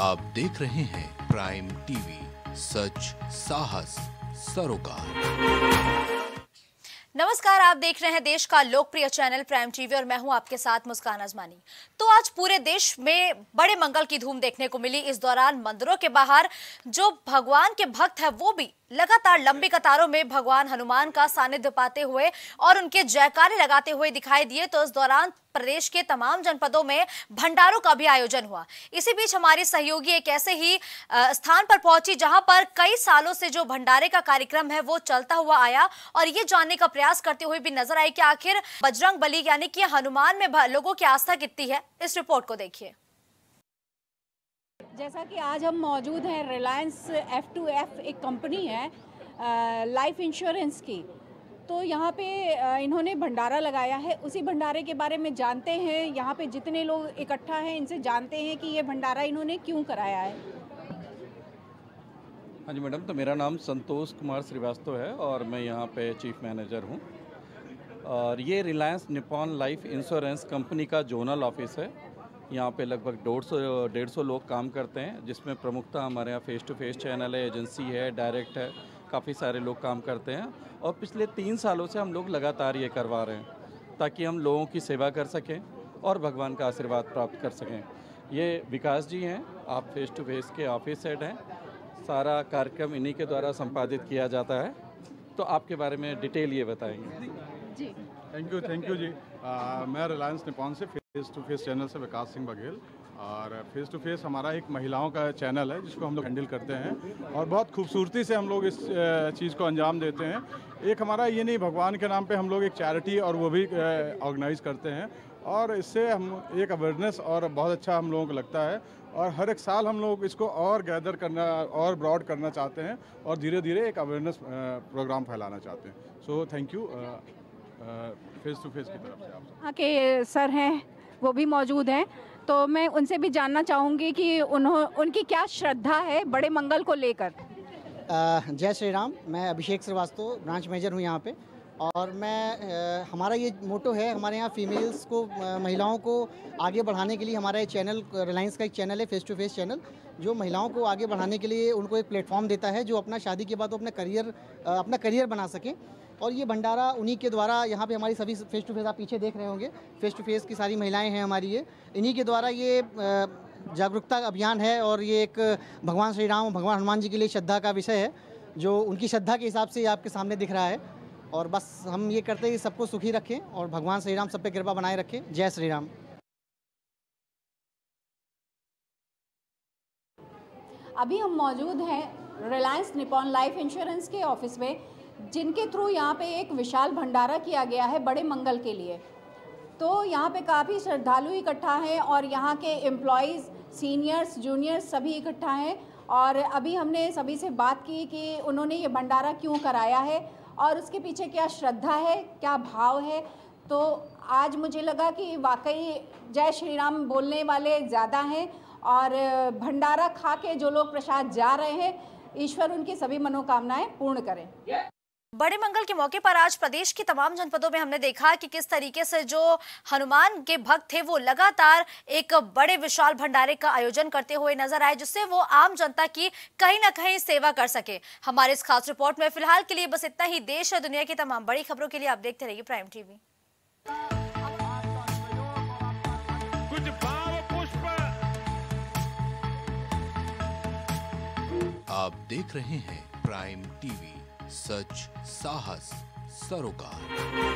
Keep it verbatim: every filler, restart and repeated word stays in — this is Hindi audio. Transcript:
आप देख रहे हैं प्राइम टीवी, सच साहस सरोकार। नमस्कार, आप देख रहे हैं देश का लोकप्रिय चैनल प्राइम टीवी और मैं हूं आपके साथ मुस्कान अजमानी। तो आज पूरे देश में बड़े मंगल की धूम देखने को मिली। इस दौरान मंदिरों के बाहर जो भगवान के भक्त हैं वो भी लगातार लंबी कतारों में भगवान हनुमान का सानिध्य पाते हुए और उनके जयकारे लगाते हुए दिखाई दिए। तो इस दौरान प्रदेश के तमाम जनपदों में भंडारों का भी आयोजन हुआ। इसी बीच हमारी सहयोगी एक ऐसे ही स्थान पर पहुंची जहां पर कई सालों से जो भंडारे का कार्यक्रम है वो चलता हुआ आया और ये जानने का प्रयास करते हुए भी नजर आई कि आखिर बजरंग बली यानी कि हनुमान में लोगों की आस्था कितनी है। इस रिपोर्ट को देखिए। जैसा कि आज हम मौजूद हैं रिलायंस एफ टू एफ एक कंपनी है लाइफ इंश्योरेंस की, तो यहाँ पे इन्होंने भंडारा लगाया है। उसी भंडारे के बारे में जानते हैं, यहाँ पे जितने लोग इकट्ठा हैं इनसे जानते हैं कि ये भंडारा इन्होंने क्यों कराया है। हाँ जी मैडम, तो मेरा नाम संतोष कुमार श्रीवास्तव है और मैं यहाँ पे चीफ मैनेजर हूँ। और ये Reliance Nippon life insurance company का जोनल ऑफिस है। यहाँ पे लगभग डेढ़ सौ डेढ़ सौ लोग काम करते हैं, जिसमें प्रमुखता हमारे यहाँ फेस टू फेस चैनल है, एजेंसी है, डायरेक्ट है, काफ़ी सारे लोग काम करते हैं। और पिछले तीन सालों से हम लोग लगातार ये करवा रहे हैं ताकि हम लोगों की सेवा कर सकें और भगवान का आशीर्वाद प्राप्त कर सकें। ये विकास जी हैं, आप फेस टू फेस के ऑफिस हेड हैं। सारा कार्यक्रम इन्हीं के द्वारा संपादित किया जाता है। तो आपके बारे में डिटेल ये बताएंगे जी। थैंक यू थैंक यू जी। आ, मैं रिलायंस निपॉन से फेस टू फेस चैनल से विकास सिंह बघेल। और फेस टू फेस हमारा एक महिलाओं का चैनल है जिसको हम लोग हैंडल करते हैं और बहुत खूबसूरती से हम लोग इस चीज़ को अंजाम देते हैं। एक हमारा ये नहीं, भगवान के नाम पे हम लोग एक चैरिटी और वो भी ऑर्गेनाइज करते हैं और इससे हम एक अवेयरनेस और बहुत अच्छा हम लोगों को लगता है। और हर एक साल हम लोग इसको और गैदर करना और ब्रॉड करना चाहते हैं और धीरे धीरे एक अवेयरनेस प्रोग्राम फैलाना चाहते हैं। So thank you face to face की तरफ से। आप हाँ के सर हैं वो भी मौजूद हैं, तो मैं उनसे भी जानना चाहूँगी कि उन्हों उनकी क्या श्रद्धा है बड़े मंगल को लेकर। जय श्री राम। मैं अभिषेक श्रीवास्तव ब्रांच मैनेजर हूँ यहाँ पे। और मैं आ, हमारा ये मोटो है, हमारे यहाँ फीमेल्स को आ, महिलाओं को आगे बढ़ाने के लिए हमारा ये चैनल रिलायंस का एक चैनल है फेस टू फेस चैनल, जो महिलाओं को आगे बढ़ाने के लिए उनको एक प्लेटफॉर्म देता है जो अपना शादी के बाद वो अपना करियर अपना करियर बना सकें। और ये भंडारा उन्हीं के द्वारा, यहाँ पे हमारी सभी फेस टू फेस आप पीछे देख रहे होंगे, फेस टू फेस की सारी महिलाएं हैं हमारी, ये इन्हीं के द्वारा ये जागरूकता अभियान है। और ये एक भगवान श्री राम भगवान हनुमान जी के लिए श्रद्धा का विषय है, जो उनकी श्रद्धा के हिसाब से आपके सामने दिख रहा है। और बस हम ये करते हैं कि सबको सुखी रखें और भगवान श्री राम सब पे कृपा बनाए रखें। जय श्री राम। अभी हम मौजूद हैं रिलायंस निपॉन लाइफ इंश्योरेंस के ऑफिस में, जिनके थ्रू यहाँ पे एक विशाल भंडारा किया गया है बड़े मंगल के लिए। तो यहाँ पे काफ़ी श्रद्धालु इकट्ठा हैं और यहाँ के एम्प्लॉयज़, सीनियर्स, जूनियर्स सभी इकट्ठा हैं। और अभी हमने सभी से बात की कि उन्होंने ये भंडारा क्यों कराया है और उसके पीछे क्या श्रद्धा है, क्या भाव है। तो आज मुझे लगा कि वाकई जय श्री राम बोलने वाले ज़्यादा हैं और भंडारा खा के जो लोग प्रसाद जा रहे हैं, ईश्वर उनकी सभी मनोकामनाएं पूर्ण करें। बड़े मंगल के मौके पर आज प्रदेश के तमाम जनपदों में हमने देखा कि किस तरीके से जो हनुमान के भक्त थे वो लगातार एक बड़े विशाल भंडारे का आयोजन करते हुए नजर आए, जिससे वो आम जनता की कहीं ना कहीं सेवा कर सके। हमारे इस खास रिपोर्ट में फिलहाल के लिए बस इतना ही। देश और दुनिया की तमाम बड़ी खबरों के लिए आप देखते रहिए प्राइम टीवी। कुछ भाव पुष्प। आप देख रहे हैं प्राइम टीवी, सच साहस सरोकार।